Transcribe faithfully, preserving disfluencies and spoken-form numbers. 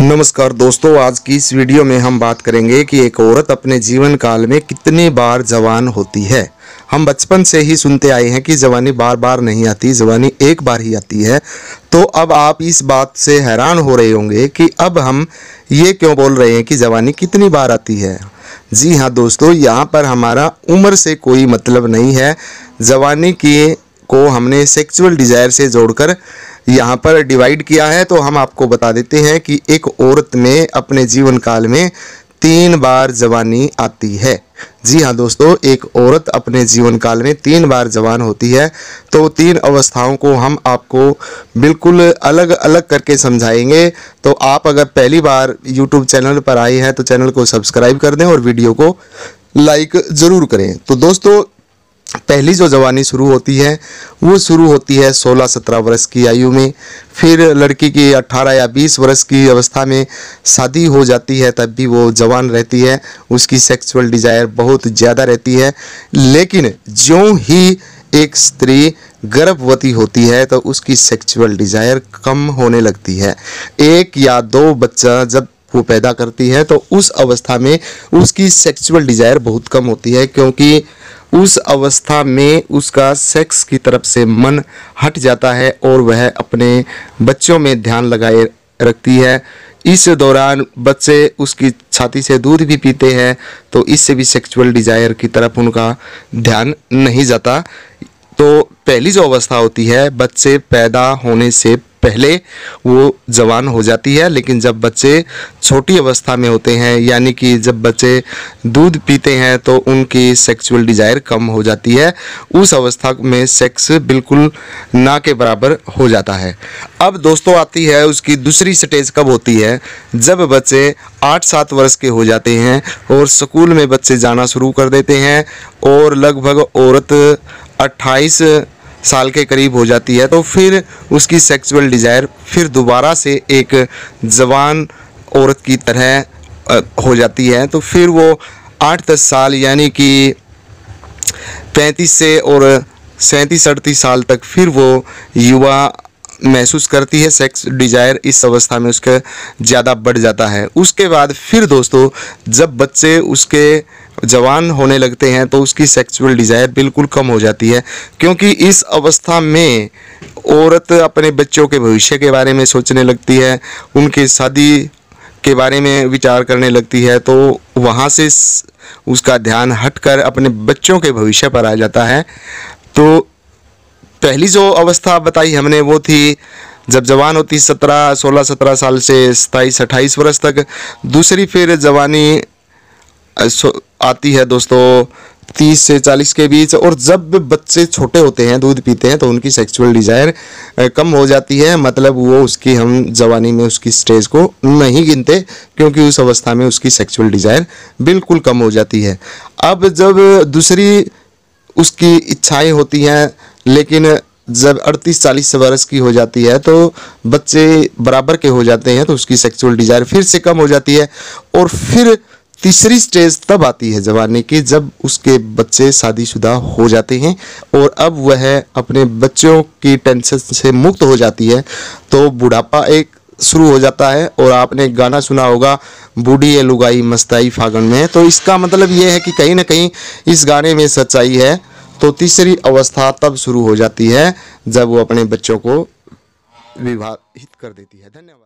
नमस्कार दोस्तों, आज की इस वीडियो में हम बात करेंगे कि एक औरत अपने जीवन काल में कितनी बार जवान होती है। हम बचपन से ही सुनते आए हैं कि जवानी बार बार नहीं आती, जवानी एक बार ही आती है। तो अब आप इस बात से हैरान हो रहे होंगे कि अब हम ये क्यों बोल रहे हैं कि जवानी कितनी बार आती है। जी हाँ दोस्तों, यहाँ पर हमारा उम्र से कोई मतलब नहीं है। जवानी की को हमने सेक्सुअल डिज़ायर से जोड़कर यहाँ पर डिवाइड किया है। तो हम आपको बता देते हैं कि एक औरत में अपने जीवन काल में तीन बार जवानी आती है। जी हाँ दोस्तों, एक औरत अपने जीवन काल में तीन बार जवान होती है। तो तीन अवस्थाओं को हम आपको बिल्कुल अलग अलग करके समझाएंगे। तो आप अगर पहली बार यूट्यूब चैनल पर आए हैं तो चैनल को सब्सक्राइब कर दें और वीडियो को लाइक ज़रूर करें। तो दोस्तों, पहली जो जवानी शुरू होती है वो शुरू होती है सोलह सत्रह वर्ष की आयु में। फिर लड़की की अठारह या बीस वर्ष की अवस्था में शादी हो जाती है, तब भी वो जवान रहती है, उसकी सेक्सुअल डिज़ायर बहुत ज़्यादा रहती है। लेकिन ज्यों ही एक स्त्री गर्भवती होती है तो उसकी सेक्सुअल डिज़ायर कम होने लगती है। एक या दो बच्चा जब वो पैदा करती है तो उस अवस्था में उसकी सेक्सुअल डिज़ायर बहुत कम होती है, क्योंकि उस अवस्था में उसका सेक्स की तरफ से मन हट जाता है और वह अपने बच्चों में ध्यान लगाए रखती है। इस दौरान बच्चे उसकी छाती से दूध भी पीते हैं तो इससे भी सेक्सुअल डिज़ायर की तरफ उनका ध्यान नहीं जाता। तो पहली जो अवस्था होती है, बच्चे पैदा होने से पहले वो जवान हो जाती है। लेकिन जब बच्चे छोटी अवस्था में होते हैं, यानी कि जब बच्चे दूध पीते हैं, तो उनकी सेक्सुअल डिज़ायर कम हो जाती है। उस अवस्था में सेक्स बिल्कुल ना के बराबर हो जाता है। अब दोस्तों आती है उसकी दूसरी स्टेज कब होती है, जब बच्चे आठ सात वर्ष के हो जाते हैं और स्कूल में बच्चे जाना शुरू कर देते हैं और लगभग औरत अट्ठाईस साल के करीब हो जाती है। तो फिर उसकी सेक्सुअल डिज़ायर फिर दोबारा से एक जवान औरत की तरह हो जाती है। तो फिर वो आठ दस साल यानी कि पैंतीस से और सैंतीस अड़तीस साल तक फिर वो युवा महसूस करती है। सेक्स डिज़ायर इस अवस्था में उसका ज़्यादा बढ़ जाता है। उसके बाद फिर दोस्तों जब बच्चे उसके जवान होने लगते हैं तो उसकी सेक्सुअल डिज़ायर बिल्कुल कम हो जाती है, क्योंकि इस अवस्था में औरत अपने बच्चों के भविष्य के बारे में सोचने लगती है, उनकी शादी के बारे में विचार करने लगती है। तो वहाँ से उसका ध्यान हटकर अपने बच्चों के भविष्य पर आ जाता है। तो पहली जो अवस्था बताई हमने वो थी जब जवान होती सत्रह सोलह सत्रह साल से सताईस अट्ठाईस वर्ष तक। दूसरी फिर जवानी आती है दोस्तों तीस से चालीस के बीच, और जब बच्चे छोटे होते हैं, दूध पीते हैं, तो उनकी सेक्सुअल डिज़ायर कम हो जाती है। मतलब वो उसकी हम जवानी में उसकी स्टेज को नहीं गिनते, क्योंकि उस अवस्था में उसकी सेक्सुअल डिज़ायर बिल्कुल कम हो जाती है। अब जब दूसरी उसकी इच्छाएं होती हैं, लेकिन जब अड़तीस चालीस वर्ष की हो जाती है तो बच्चे बराबर के हो जाते हैं, तो उसकी सेक्सुअल डिज़ायर फिर से कम हो जाती है। और फिर तीसरी स्टेज तब आती है जवानी की जब उसके बच्चे शादीशुदा हो जाते हैं और अब वह अपने बच्चों की टेंशन से मुक्त हो जाती है। तो बुढ़ापा एक शुरू हो जाता है। और आपने गाना सुना होगा, बूढ़ी ये लुगाई मस्ताई फागन में। तो इसका मतलब ये है कि कहीं ना कहीं इस गाने में सच्चाई है। तो तीसरी अवस्था तब शुरू हो जाती है जब वो अपने बच्चों को विवाहित कर देती है। धन्यवाद।